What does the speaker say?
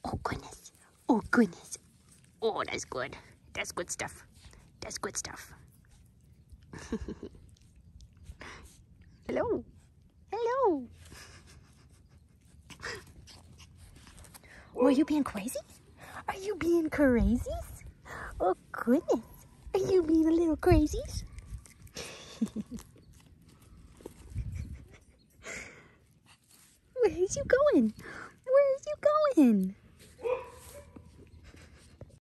Oh, goodness. Oh, goodness. Oh, that's good. That's good stuff. That's good stuff. Hello. Hello. Were you being crazy? Are you being crazy? Oh, goodness. Are you being a little crazy? Where's you going? Where's you going?